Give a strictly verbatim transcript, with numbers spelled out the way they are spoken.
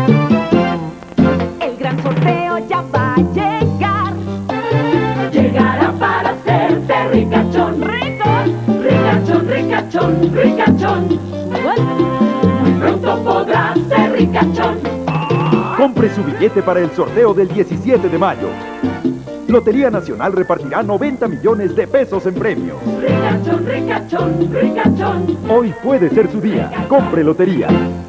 El gran sorteo ya va a llegar. Llegará para hacerte ricachón. ¡Ricos! Ricachón, ricachón, ricachón. Muy pronto podrás ser ricachón. Compre su billete para el sorteo del diecisiete de mayo. Lotería Nacional repartirá noventa millones de pesos en premios. Ricachón, ricachón, ricachón. Hoy puede ser su día. Compre lotería.